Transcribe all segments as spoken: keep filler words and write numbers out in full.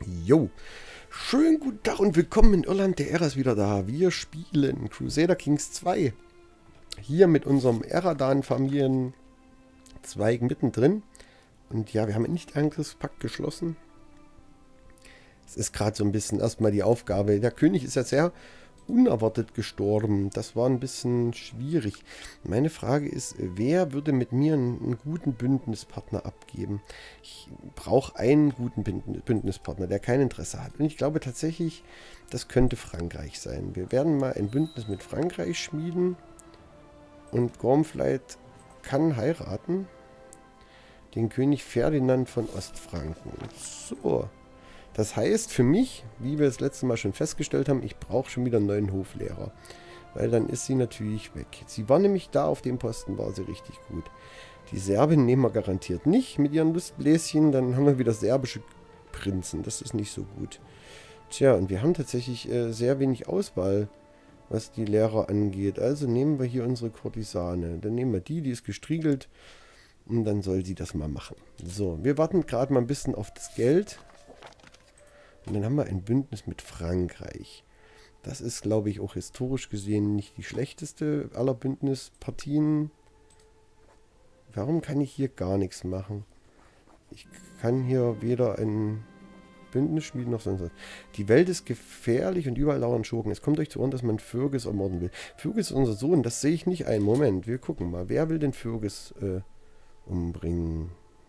Jo, schönen guten Tag und willkommen in Irland. Der Era ist wieder da. Wir spielen Crusader Kings zwei. Hier mit unserem Eradan-Familienzweig mittendrin. Und ja, wir haben nicht Angriffspakt geschlossen. Es ist gerade so ein bisschen erstmal die Aufgabe. Der König ist ja sehr unerwartet gestorben. Das war ein bisschen schwierig. Meine Frage ist, wer würde mit mir einen, einen guten Bündnispartner abgeben? Ich brauche einen guten Bündnispartner, der kein Interesse hat. Und ich glaube tatsächlich, das könnte Frankreich sein. Wir werden mal ein Bündnis mit Frankreich schmieden. Und Gormflight kann heiraten. Den König Ferdinand von Ostfranken. So. Das heißt für mich, wie wir das letzte Mal schon festgestellt haben, ich brauche schon wieder einen neuen Hoflehrer. Weil dann ist sie natürlich weg. Sie war nämlich da auf dem Posten, war sie richtig gut. Die Serbin nehmen wir garantiert nicht mit ihren Lustbläschen. Dann haben wir wieder serbische Prinzen. Das ist nicht so gut. Tja, und wir haben tatsächlich äh, sehr wenig Auswahl, was die Lehrer angeht. Also nehmen wir hier unsere Kurtisane. Dann nehmen wir die, die ist gestriegelt. Und dann soll sie das mal machen. So, wir warten gerade mal ein bisschen auf das Geld. Und dann haben wir ein Bündnis mit Frankreich. Das ist, glaube ich, auch historisch gesehen nicht die schlechteste aller Bündnispartien. Warum kann ich hier gar nichts machen? Ich kann hier weder ein Bündnis schmieden noch sonst was. Die Welt ist gefährlich und überall lauern Schurken. Es kommt euch zu Ohren, dass man Fergus ermorden will. Fergus ist unser Sohn, das sehe ich nicht ein. Moment, wir gucken mal. Wer will denn Fergus äh, umbringen?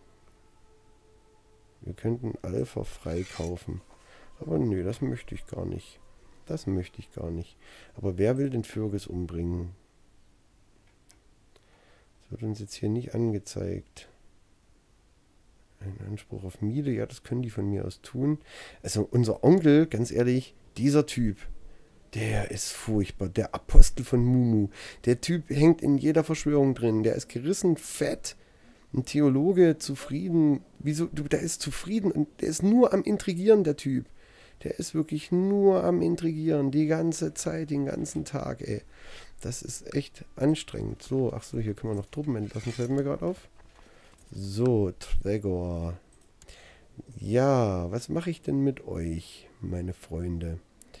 Wir könnten Alpha freikaufen. Aber nö, das möchte ich gar nicht. Das möchte ich gar nicht. Aber wer will den Fergus umbringen? Das wird uns jetzt hier nicht angezeigt. Ein Anspruch auf Miete, ja, das können die von mir aus tun. Also unser Onkel, ganz ehrlich, dieser Typ, der ist furchtbar. Der Apostel von Mumu. Der Typ hängt in jeder Verschwörung drin. Der ist gerissen, fett, ein Theologe, zufrieden. Wieso? Du, der ist zufrieden und der ist nur am Intrigieren, der Typ. Der ist wirklich nur am Intrigieren, die ganze Zeit, den ganzen Tag, ey. Das ist echt anstrengend. So, ach so, hier können wir noch Truppen entlassen, fällt mir gerade auf. So, Tregor. Ja, was mache ich denn mit euch, meine Freunde?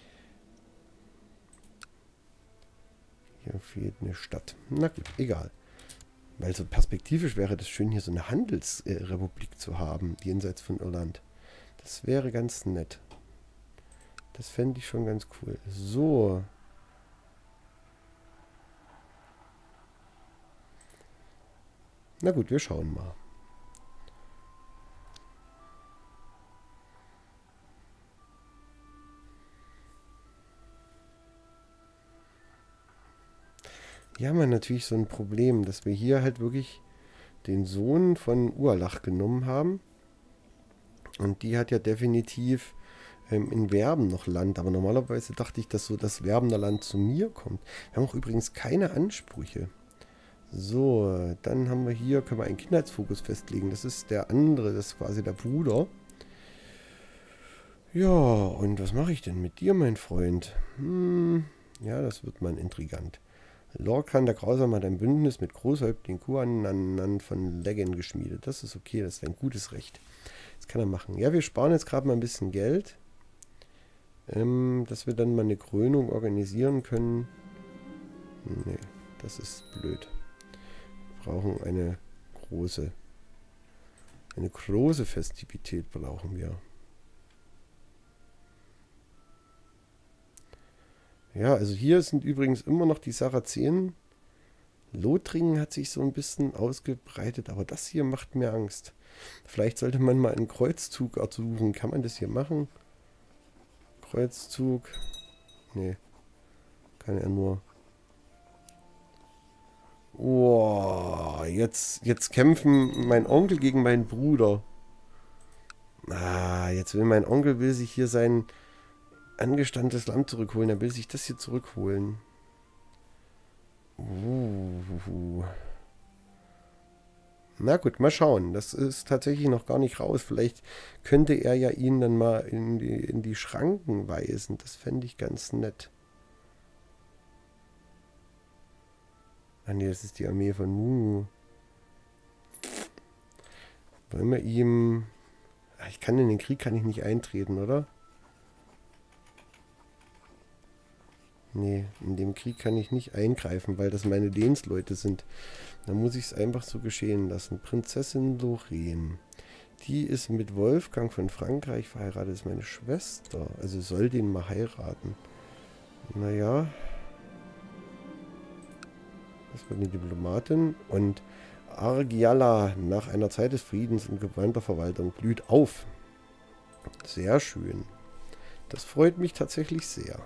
Hier fehlt eine Stadt. Na gut, egal. Weil so perspektivisch wäre das schön, hier so eine Handelsrepublik zu haben, jenseits von Irland. Das wäre ganz nett. Das fände ich schon ganz cool. So. Na gut, wir schauen mal. Hier haben wir natürlich so ein Problem, dass wir hier halt wirklich den Sohn von Urlach genommen haben. Und die hat ja definitiv ähm, in Werben noch Land. Aber normalerweise dachte ich, dass so das Werbener Land zu mir kommt. Wir haben auch übrigens keine Ansprüche. So, dann haben wir hier, können wir einen Kindheitsfokus festlegen. Das ist der andere, das ist quasi der Bruder. Ja, und was mache ich denn mit dir, mein Freund? Hm, ja, das wird mal intrigant. Lorcan, der Grausame, hat ein Bündnis mit Großhäuptling Kuanan von Leggen geschmiedet. Das ist okay, das ist ein gutes Recht. Das kann er machen. Ja, wir sparen jetzt gerade mal ein bisschen Geld. Ähm, dass wir dann mal eine Krönung organisieren können. Nee, das ist blöd. Wir brauchen eine große, eine große Festivität brauchen wir. Ja, also hier sind übrigens immer noch die Sarazenen. Lothringen hat sich so ein bisschen ausgebreitet, aber das hier macht mir Angst. Vielleicht sollte man mal einen Kreuzzug ersuchen. Kann man das hier machen? Kreuzzug. Nee. Kann er nur. Oh, jetzt, jetzt kämpfen mein Onkel gegen meinen Bruder. Ah, jetzt will mein Onkel will sich hier sein angestammtes Land zurückholen. Er will sich das hier zurückholen. Uh. Na gut, mal schauen. Das ist tatsächlich noch gar nicht raus. Vielleicht könnte er ja ihn dann mal in die, in die Schranken weisen. Das fände ich ganz nett. Ah ne, das ist die Armee von Mumu. Wollen wir ihm... Ich kann in den Krieg kann ich nicht eintreten, oder? Nee, in dem Krieg kann ich nicht eingreifen, weil das meine Lehnsleute sind. Da muss ich es einfach so geschehen lassen. Prinzessin Lorraine. Die ist mit Wolfgang von Frankreich verheiratet, ist meine Schwester. Also soll den mal heiraten. Naja. Das war die Diplomatin. Und Argiala nach einer Zeit des Friedens und gewandter Verwaltung blüht auf. Sehr schön. Das freut mich tatsächlich sehr.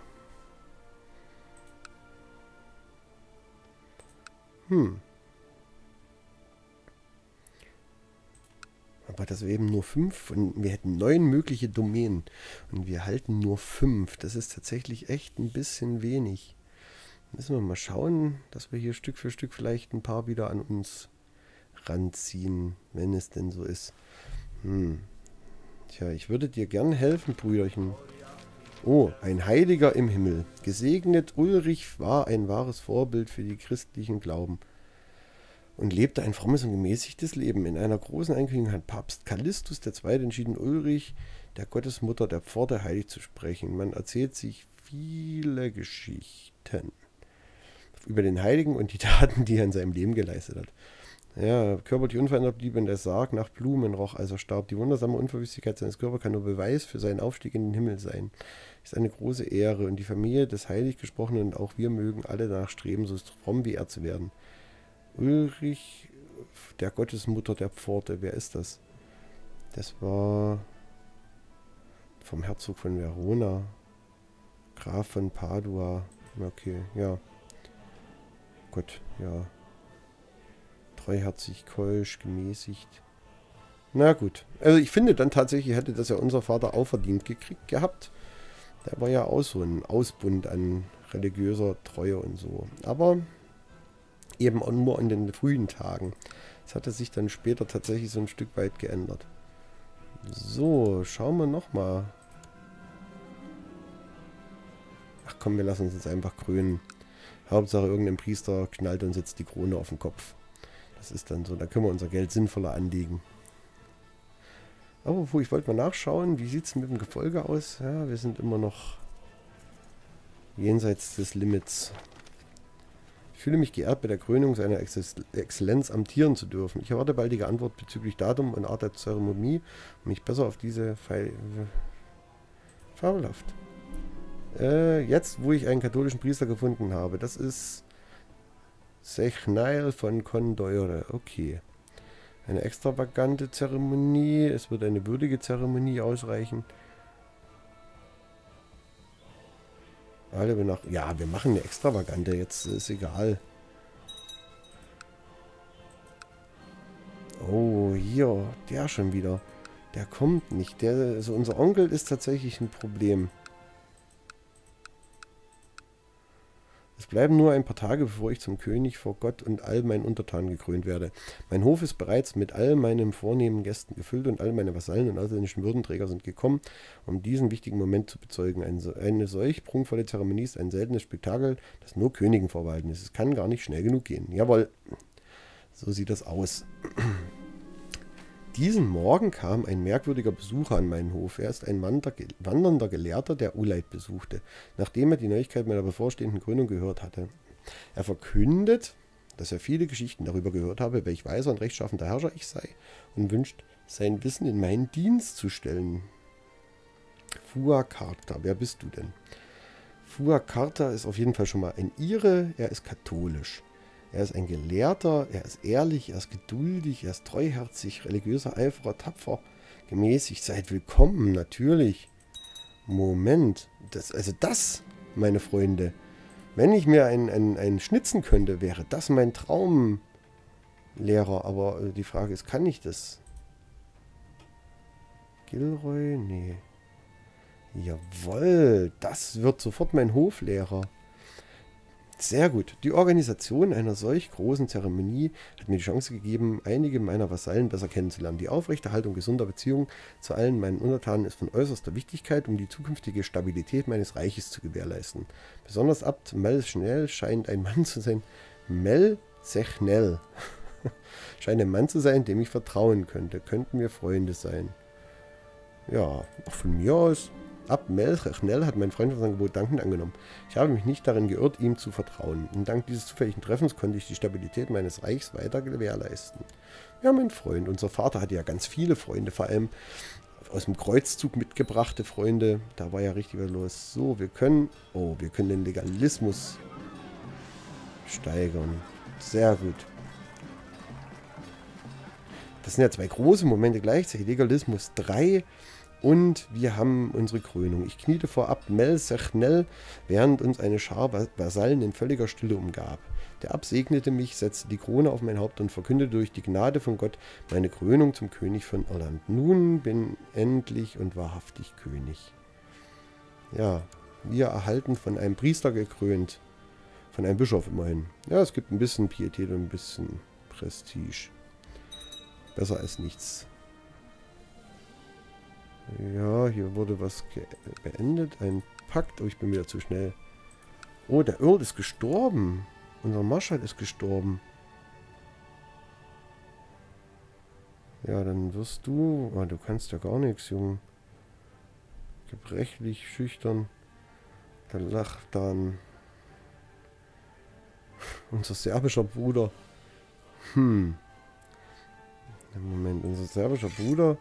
Hm. Aber das wären eben nur fünf und wir hätten neun mögliche Domänen. Und wir halten nur fünf. Das ist tatsächlich echt ein bisschen wenig. Müssen wir mal schauen, dass wir hier Stück für Stück vielleicht ein paar wieder an uns ranziehen, wenn es denn so ist. Hm. Tja, ich würde dir gern helfen, Brüderchen. Oh, ein Heiliger im Himmel. Gesegnet Ulrich war ein wahres Vorbild für die christlichen Glauben und lebte ein frommes und gemäßigtes Leben. In einer großen Ankündigung hat Papst Callistus der Zweite entschieden, Ulrich, der Gottesmutter der Pforte, heilig zu sprechen. Man erzählt sich viele Geschichten über den Heiligen und die Taten, die er in seinem Leben geleistet hat. Ja, körperlich unverändert blieb in der Sarg nach Blumen roch, als er starb. Die wundersame Unverwüstlichkeit seines Körpers kann nur Beweis für seinen Aufstieg in den Himmel sein. Ist eine große Ehre und die Familie des heilig Gesprochenen und auch wir mögen alle danach streben, so fromm wie er zu werden. Ulrich, der Gottesmutter der Pforte, wer ist das? Das war vom Herzog von Verona, Graf von Padua. Okay, ja. Gott, ja. Treuherzig, keusch, gemäßigt. Na gut. Also ich finde dann tatsächlich, hätte das ja unser Vater auch verdient gekriegt gehabt. Der war ja auch so ein Ausbund an religiöser Treue und so. Aber eben auch nur in den frühen Tagen. Das hatte sich dann später tatsächlich so ein Stück weit geändert. So, schauen wir nochmal. Ach komm, wir lassen uns jetzt einfach krönen. Hauptsache irgendein Priester knallt uns jetzt die Krone auf den Kopf. Das ist dann so, da können wir unser Geld sinnvoller anlegen. Aber wo, ich wollte mal nachschauen, wie sieht es mit dem Gefolge aus? Ja, wir sind immer noch jenseits des Limits. Ich fühle mich geehrt, bei der Krönung seiner Exzellenz amtieren zu dürfen. Ich erwarte baldige Antwort bezüglich Datum und Art der Zeremonie, um mich besser auf diese Fe Fabelhaft. Äh, jetzt, wo ich einen katholischen Priester gefunden habe, das ist Sechnail von Condeure. Okay. Eine extravagante Zeremonie. Es wird eine würdige Zeremonie ausreichen. Alle nach. Ja, wir machen eine extravagante. Jetzt ist egal. Oh, hier. Der schon wieder. Der kommt nicht. Der, also unser Onkel ist tatsächlich ein Problem. Es bleiben nur ein paar Tage, bevor ich zum König vor Gott und all meinen Untertanen gekrönt werde. Mein Hof ist bereits mit all meinen vornehmen Gästen gefüllt und all meine Vasallen und ausländischen Würdenträger sind gekommen, um diesen wichtigen Moment zu bezeugen. Eine, eine solch prunkvolle Zeremonie ist ein seltenes Spektakel, das nur Königen vorbehalten ist. Es kann gar nicht schnell genug gehen. Jawohl, so sieht das aus. Diesen Morgen kam ein merkwürdiger Besucher an meinen Hof. Er ist ein wandernder Gelehrter, der Uleid besuchte, nachdem er die Neuigkeit meiner bevorstehenden Krönung gehört hatte. Er verkündet, dass er viele Geschichten darüber gehört habe, welch weiser und rechtschaffender Herrscher ich sei, und wünscht, sein Wissen in meinen Dienst zu stellen. Fuacarta, wer bist du denn? Fuacarta ist auf jeden Fall schon mal ein Ire, er ist katholisch. Er ist ein Gelehrter, er ist ehrlich, er ist geduldig, er ist treuherzig, religiöser Eiferer, tapfer, gemäßigt. Seid willkommen, natürlich. Moment, das, also das, meine Freunde, wenn ich mir einen, einen, einen schnitzen könnte, wäre das mein Traumlehrer. Aber die Frage ist, kann ich das? Gilroy? Nee. Jawohl, das wird sofort mein Hoflehrer. Sehr gut. Die Organisation einer solch großen Zeremonie hat mir die Chance gegeben, einige meiner Vasallen besser kennenzulernen. Die Aufrechterhaltung gesunder Beziehungen zu allen meinen Untertanen ist von äußerster Wichtigkeit, um die zukünftige Stabilität meines Reiches zu gewährleisten. Besonders Abt Melchnel scheint ein Mann zu sein. Melchnel scheint ein Mann zu sein, dem ich vertrauen könnte. Könnten wir Freunde sein. Ja, auch von mir aus. Ab Melchernel hat mein Freund das Angebot dankend angenommen. Ich habe mich nicht darin geirrt, ihm zu vertrauen. Und dank dieses zufälligen Treffens konnte ich die Stabilität meines Reichs weiter gewährleisten. Ja, mein Freund. Unser Vater hatte ja ganz viele Freunde, vor allem aus dem Kreuzzug mitgebrachte Freunde. Da war ja richtig was los. So, wir können... Oh, wir können den Legalismus steigern. Sehr gut. Das sind ja zwei große Momente gleichzeitig. Legalismus drei und wir haben unsere Krönung. Ich kniete vor Abt Melchernel, während uns eine Schar Vasallen in völliger Stille umgab. Der Abt segnete mich, setzte die Krone auf mein Haupt und verkündete durch die Gnade von Gott meine Krönung zum König von Irland. Nun bin endlich und wahrhaftig König. Ja, wir erhalten von einem Priester gekrönt. Von einem Bischof immerhin. Ja, es gibt ein bisschen Pietät und ein bisschen Prestige. Besser als nichts. Ja, hier wurde was beendet. Ein Pakt. Oh, ich bin wieder zu schnell. Oh, der Earl ist gestorben. Unser Marschall ist gestorben. Ja, dann wirst du... Oh, du kannst ja gar nichts, Junge. Gebrechlich, schüchtern. Dann lacht dann... Unser serbischer Bruder. Hm. Moment, unser serbischer Bruder...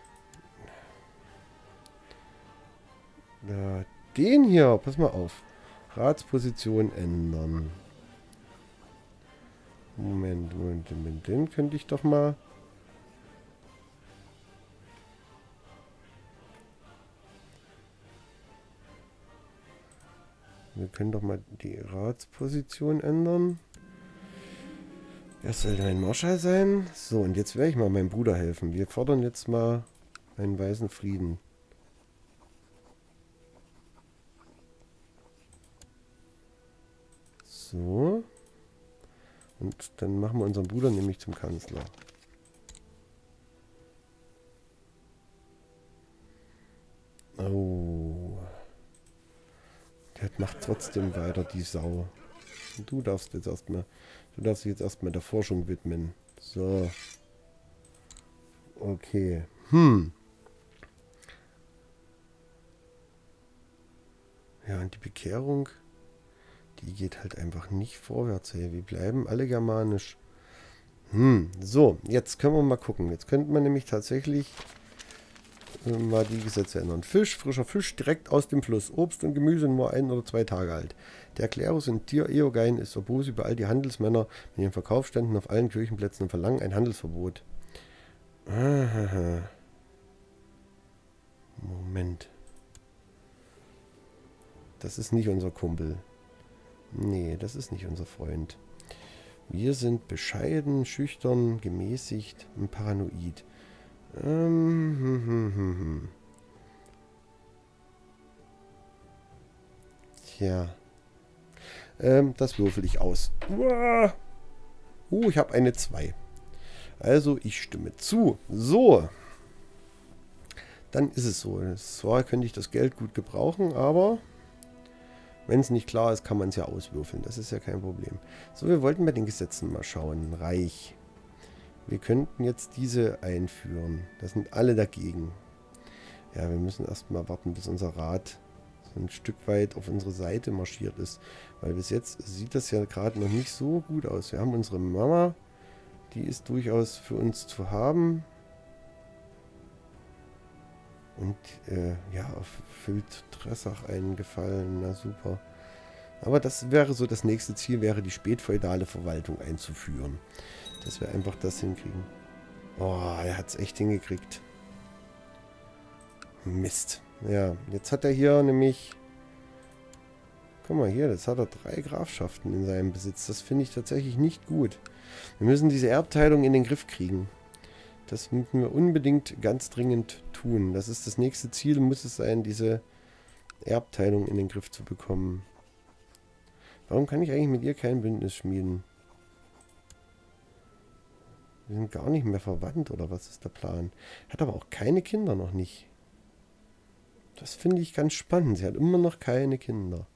Ja, den hier, pass mal auf. Ratsposition ändern. Moment, Moment, Moment, den könnte ich doch mal... Wir können doch mal die Ratsposition ändern. Wer soll denn ein Marschall sein? So, und jetzt werde ich mal meinem Bruder helfen. Wir fordern jetzt mal einen weißen Frieden. So. Und dann machen wir unseren Bruder nämlich zum Kanzler. Oh. Der macht trotzdem weiter, die Sau. Du darfst jetzt erstmal, du darfst dich jetzt erstmal der Forschung widmen. So. Okay. Hm. Ja, und die Bekehrung, die geht halt einfach nicht vorwärts. Hey, wir bleiben alle germanisch. Hm, so, jetzt können wir mal gucken. Jetzt könnte man nämlich tatsächlich äh, mal die Gesetze ändern. Fisch, frischer Fisch direkt aus dem Fluss. Obst und Gemüse nur ein oder zwei Tage alt. Der Klerus in Tier Eogein ist Oppose über all die Handelsmänner mit ihren Verkaufsständen auf allen Kirchenplätzen und verlangen ein Handelsverbot. Aha. Moment. Das ist nicht unser Kumpel. Nee, das ist nicht unser Freund. Wir sind bescheiden, schüchtern, gemäßigt und paranoid. Ähm, hm, hm, hm, hm. Tja. Ähm, das würfel ich aus. Uah. Oh, ich habe eine zwei. Also, ich stimme zu. So. Dann ist es so. Zwar könnte ich das Geld gut gebrauchen, aber... Wenn es nicht klar ist, kann man es ja auswürfeln. Das ist ja kein Problem. So, wir wollten bei den Gesetzen mal schauen. Reich. Wir könnten jetzt diese einführen. Das sind alle dagegen. Ja, wir müssen erstmal warten, bis unser Rat so ein Stück weit auf unsere Seite marschiert ist. Weil bis jetzt sieht das ja gerade noch nicht so gut aus. Wir haben unsere Mama. Die ist durchaus für uns zu haben. Und äh, ja, erfüllt Tressach einen Gefallen. Na super. Aber das wäre so, das nächste Ziel wäre, die spätfeudale Verwaltung einzuführen. Dass wir einfach das hinkriegen. Oh, er hat es echt hingekriegt. Mist. Ja, jetzt hat er hier nämlich... Guck mal hier, jetzt hat er drei Grafschaften in seinem Besitz. Das finde ich tatsächlich nicht gut. Wir müssen diese Erbteilung in den Griff kriegen. Das müssen wir unbedingt ganz dringend tun. Das ist das nächste Ziel, muss es sein, diese Erbteilung in den Griff zu bekommen. Warum kann ich eigentlich mit ihr kein Bündnis schmieden? Wir sind gar nicht mehr verwandt, oder was ist der Plan? Hat aber auch keine Kinder noch nicht. Das finde ich ganz spannend. Sie hat immer noch keine Kinder.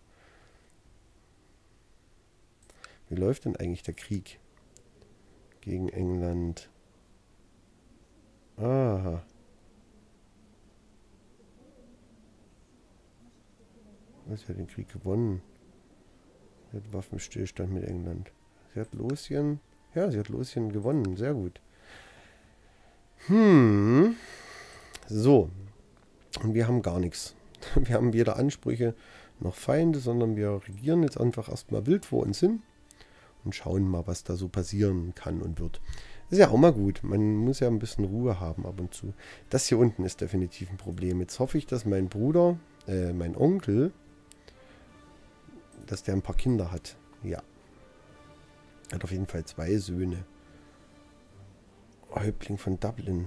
Wie läuft denn eigentlich der Krieg gegen England? Aha. Sie hat den Krieg gewonnen. Sie hat Waffenstillstand mit England. Sie hat Lothian... Ja, sie hat Lothian gewonnen. Sehr gut. Hm. So. Und wir haben gar nichts. Wir haben weder Ansprüche noch Feinde, sondern wir regieren jetzt einfach erstmal wild vor uns hin und schauen mal, was da so passieren kann und wird. Ist ja auch mal gut. Man muss ja ein bisschen Ruhe haben ab und zu. Das hier unten ist definitiv ein Problem. Jetzt hoffe ich, dass mein Bruder, äh, mein Onkel, dass der ein paar Kinder hat. Ja. Hat auf jeden Fall zwei Söhne. Häuptling von Dublin.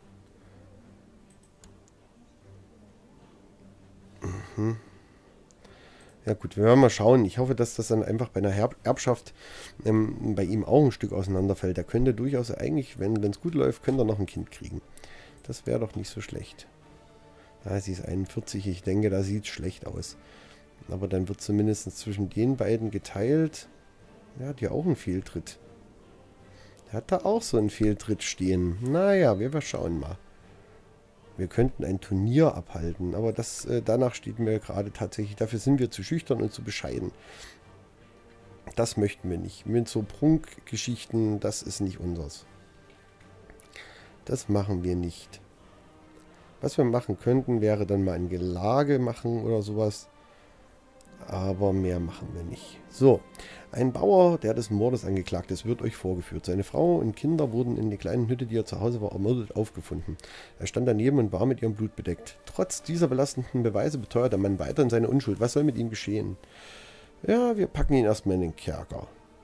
Mhm. Ja gut, wir werden mal schauen. Ich hoffe, dass das dann einfach bei einer Herb Erbschaft ähm, bei ihm auch ein Stück auseinanderfällt. Er könnte durchaus eigentlich, wenn es gut läuft, könnte er noch ein Kind kriegen. Das wäre doch nicht so schlecht. Ja, sie ist einundvierzig. Ich denke, da sieht es schlecht aus. Aber dann wird zumindest zwischen den beiden geteilt. Er hat ja auch einen Fehltritt. Er hat da auch so einen Fehltritt stehen. Naja, wir schauen mal. Wir könnten ein Turnier abhalten, aber das äh, danach steht mir gerade tatsächlich. Dafür sind wir zu schüchtern und zu bescheiden. Das möchten wir nicht. Mit so Prunkgeschichten, das ist nicht unseres. Das machen wir nicht. Was wir machen könnten, wäre dann mal ein Gelage machen oder sowas. Aber mehr machen wir nicht. So, ein Bauer, der des Mordes angeklagt ist, wird euch vorgeführt. Seine Frau und Kinder wurden in der kleinen Hütte, die er zu Hause war, ermordet aufgefunden. Er stand daneben und war mit ihrem Blut bedeckt. Trotz dieser belastenden Beweise beteuert der Mann weiterhin seine Unschuld. Was soll mit ihm geschehen? Ja, wir packen ihn erstmal in den Kerker.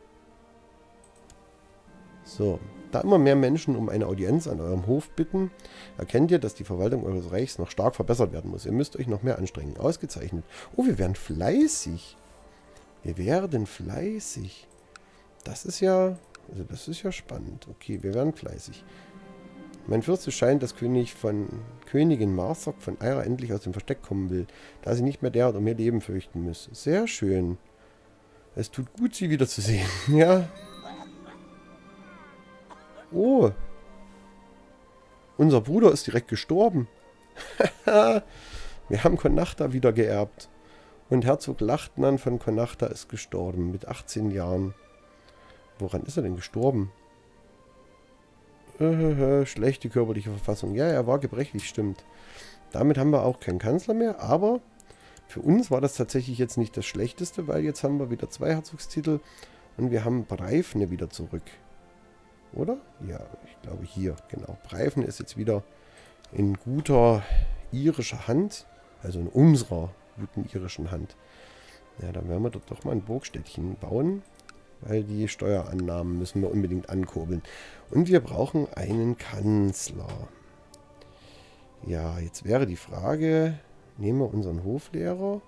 So, da immer mehr Menschen um eine Audienz an eurem Hof bitten, erkennt ihr, dass die Verwaltung eures Reichs noch stark verbessert werden muss. Ihr müsst euch noch mehr anstrengen. Ausgezeichnet. Oh, wir werden fleißig. Wir werden fleißig. Das ist ja, also das ist ja spannend. Okay, wir werden fleißig. Mein Fürst scheint, dass König von, Königin Marthok von Eira endlich aus dem Versteck kommen will, da sie nicht mehr derart um ihr Leben fürchten muss. Sehr schön. Es tut gut, sie wiederzusehen. Ja. Oh. Unser Bruder ist direkt gestorben. Wir haben Connachta wieder geerbt. Und Herzog Lachtnan von Connachta ist gestorben mit achtzehn Jahren. Woran ist er denn gestorben? Äh, schlechte körperliche Verfassung. Ja, er war gebrechlich, stimmt. Damit haben wir auch keinen Kanzler mehr, aber für uns war das tatsächlich jetzt nicht das Schlechteste, weil jetzt haben wir wieder zwei Herzogstitel und wir haben Breifne wieder zurück. Oder? Ja, ich glaube hier, genau. Breifne ist jetzt wieder in guter irischer Hand, also in unserer guten irischen Hand. Ja, dann werden wir dort doch mal ein Burgstädtchen bauen, weil die Steuerannahmen müssen wir unbedingt ankurbeln. Und wir brauchen einen Kanzler. Ja, jetzt wäre die Frage, nehmen wir unseren Hoflehrer?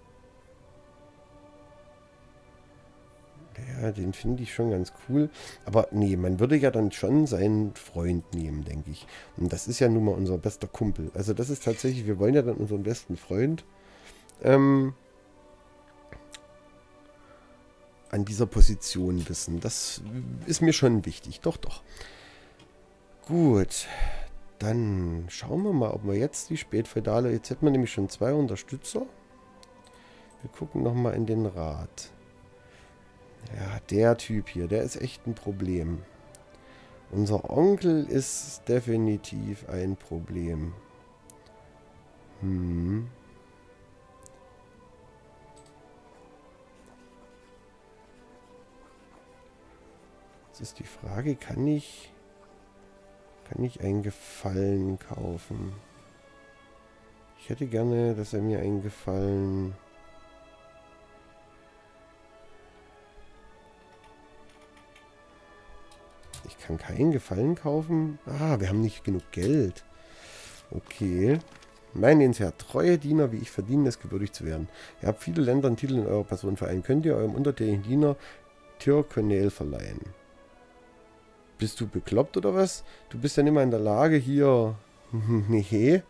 Ja, den finde ich schon ganz cool. Aber nee, man würde ja dann schon seinen Freund nehmen, denke ich. Und das ist ja nun mal unser bester Kumpel. Also das ist tatsächlich, wir wollen ja dann unseren besten Freund ähm, an dieser Position wissen. Das ist mir schon wichtig. Doch, doch. Gut. Dann schauen wir mal, ob wir jetzt die Spätfeudale... Jetzt hätten wir nämlich schon zwei Unterstützer. Wir gucken nochmal in den Rat. Ja, der Typ hier, der ist echt ein Problem. Unser Onkel ist definitiv ein Problem. Hm. Jetzt ist die Frage, kann ich... Kann ich einen Gefallen kaufen? Ich hätte gerne, dass er mir einen Gefallen... Ich kann keinen Gefallen kaufen. Ah, wir haben nicht genug Geld. Okay. Mein Lehnsherr, treue Diener, wie ich verdiene es, gewürdigt zu werden. Ihr habt viele Länder und Titel in eurer Person vereint. Könnt ihr eurem untertänigen Diener Tyrconnel verleihen? Bist du bekloppt oder was? Du bist ja nicht mal in der Lage hier... Nee.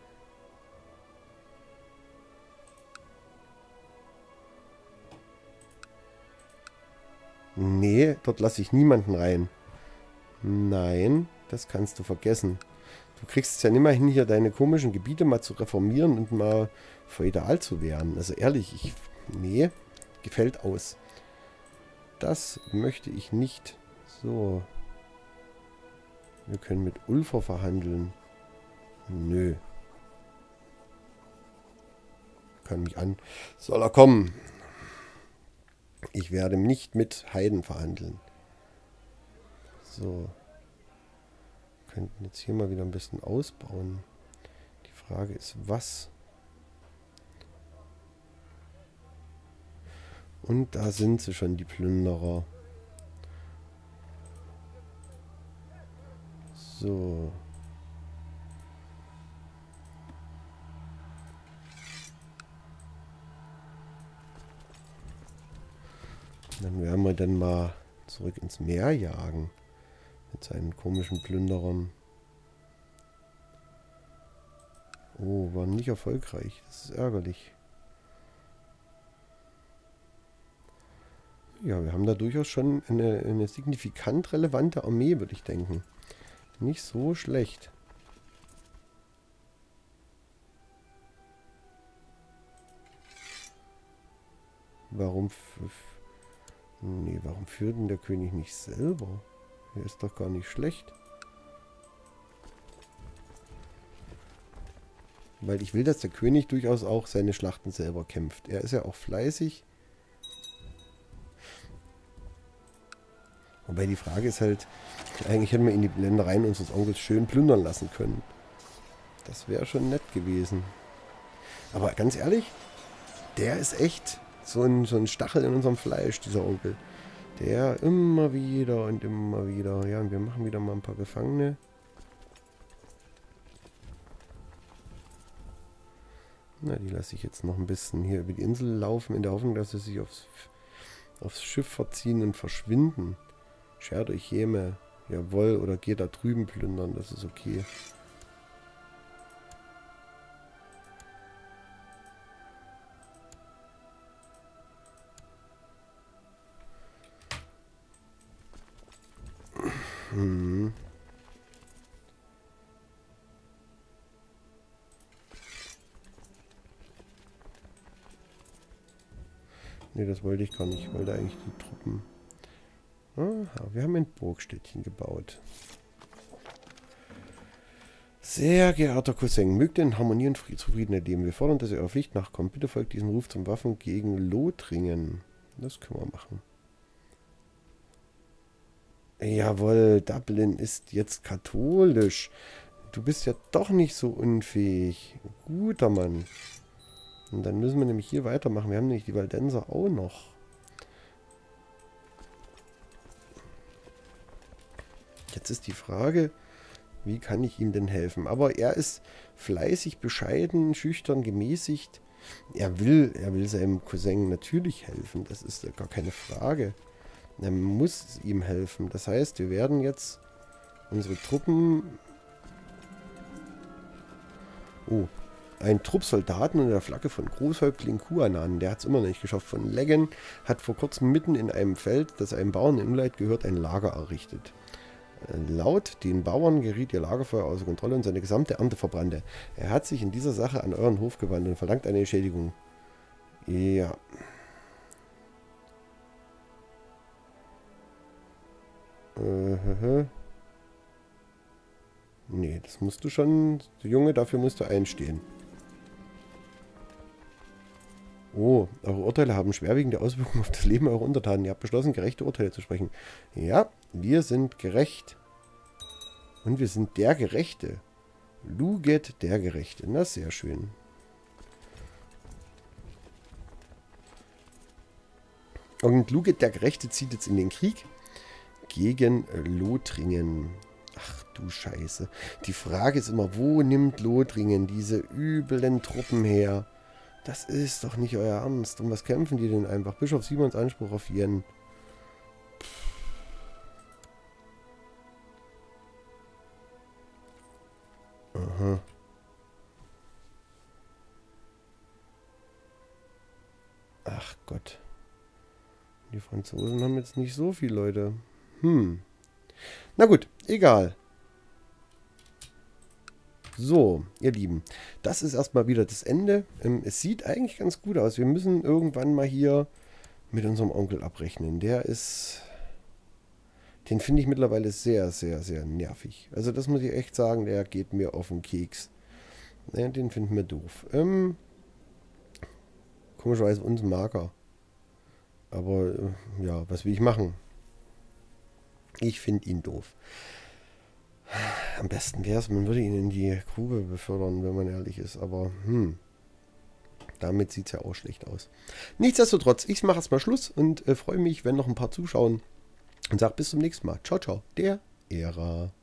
Nee, dort lasse ich niemanden rein. Nein, das kannst du vergessen. Du kriegst es ja nicht mal hin, hier deine komischen Gebiete mal zu reformieren und mal feudal zu werden. Also ehrlich, ich Nee, gefällt aus. Das möchte ich nicht. So. Wir können mit Ulfer verhandeln. Nö. Kann mich an. Soll er kommen? Ich werde nicht mit Heiden verhandeln. So. Wir könnten jetzt hier mal wieder ein bisschen ausbauen. Die Frage ist, was? Und da sind sie schon, die Plünderer. So. Dann werden wir dann mal zurück ins Meer jagen. Mit seinen komischen Plünderern. Oh, war nicht erfolgreich. Das ist ärgerlich. Ja, wir haben da durchaus schon eine, eine signifikant relevante Armee, würde ich denken. Nicht so schlecht. Warum... Nee, warum führt denn der König nicht selber? Der ist doch gar nicht schlecht. Weil ich will, dass der König durchaus auch seine Schlachten selber kämpft. Er ist ja auch fleißig. Wobei die Frage ist halt, eigentlich hätten wir ihn die Ländereien unseres Onkels schön plündern lassen können. Das wäre schon nett gewesen. Aber ganz ehrlich, der ist echt so ein, so ein Stachel in unserem Fleisch, dieser Onkel. Der immer wieder und immer wieder. Ja, und wir machen wieder mal ein paar Gefangene. Na, die lasse ich jetzt noch ein bisschen hier über die Insel laufen, in der Hoffnung, dass sie sich aufs, aufs Schiff verziehen und verschwinden. Schert euch Jeme. Jawohl, oder geht da drüben plündern, das ist okay. Hm. Ne, das wollte ich gar nicht. Ich wollte eigentlich die Truppen... Aha, wir haben ein Burgstädtchen gebaut. Sehr geehrter Cousin, mögt ihr in Harmonie und Zufriedenheit leben. Wir fordern, dass ihr eurer Pflicht nachkommt. Bitte folgt diesem Ruf zum Waffen gegen Lothringen. Das können wir machen. Jawohl, Dublin ist jetzt katholisch. Du bist ja doch nicht so unfähig. Guter Mann. Und dann müssen wir nämlich hier weitermachen. Wir haben nämlich die Waldenser auch noch. Jetzt ist die Frage, wie kann ich ihm denn helfen? Aber er ist fleißig, bescheiden, schüchtern, gemäßigt. Er will, er will seinem Cousin natürlich helfen. Das ist gar keine Frage. Er muss ihm helfen. Das heißt, wir werden jetzt unsere Truppen... Oh, ein Trupp Soldaten unter der Flagge von Großhäuptling Kuanan, der hat es immer noch nicht geschafft, von Leggen, hat vor kurzem mitten in einem Feld, das einem Bauern in Unleit gehört, ein Lager errichtet. Laut den Bauern geriet ihr Lagerfeuer außer Kontrolle und seine gesamte Ernte verbrannte. Er hat sich in dieser Sache an euren Hof gewandt und verlangt eine Entschädigung. Ja. Äh, nee, das musst du schon, Junge, dafür musst du einstehen. Oh, eure Urteile haben schwerwiegende Auswirkungen auf das Leben eurer Untertanen. Ihr habt beschlossen, gerechte Urteile zu sprechen. Ja, wir sind gerecht. Und wir sind der Gerechte. Luget der Gerechte. Na, sehr schön. Und Luget der Gerechte zieht jetzt in den Krieg gegen Lothringen. Ach du Scheiße. Die Frage ist immer, wo nimmt Lothringen diese üblen Truppen her? Das ist doch nicht euer Ernst. Um was kämpfen die denn einfach? Bischof Simons Anspruch auf Yen. Aha. Ach Gott. Die Franzosen haben jetzt nicht so viele Leute. Hm. Na gut, egal. So, ihr Lieben, das ist erstmal wieder das Ende. Ähm, es sieht eigentlich ganz gut aus. Wir müssen irgendwann mal hier mit unserem Onkel abrechnen. Der ist... Den finde ich mittlerweile sehr, sehr, sehr nervig. Also das muss ich echt sagen, der geht mir auf den Keks. Ja, den finden wir doof. Ähm, komischerweise uns Marker. Aber äh, ja, was will ich machen? Ich finde ihn doof. Am besten wäre es, man würde ihn in die Grube befördern, wenn man ehrlich ist. Aber hm, damit sieht es ja auch schlecht aus. Nichtsdestotrotz, ich mache erstmal Schluss und äh, freue mich, wenn noch ein paar zuschauen. Und sage bis zum nächsten Mal. Ciao, ciao. Der Ära.